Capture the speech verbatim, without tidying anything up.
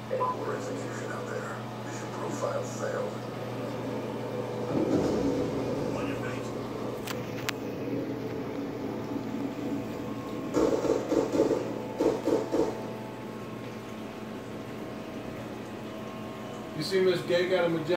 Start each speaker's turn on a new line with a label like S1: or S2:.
S1: Poor execution out there. Mission profile failed. On your feet.
S2: You see Miss Gay got a majestic